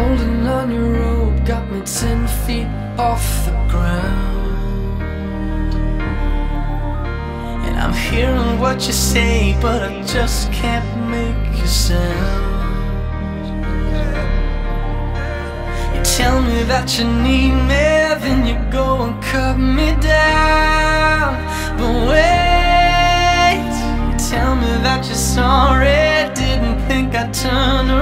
Holding on your rope got me 10 feet off the ground. And I'm hearing what you say, but I just can't make you sound. You tell me that you need me, then you go and cut me down. But wait, you tell me that you're sorry, didn't think I'd turn around.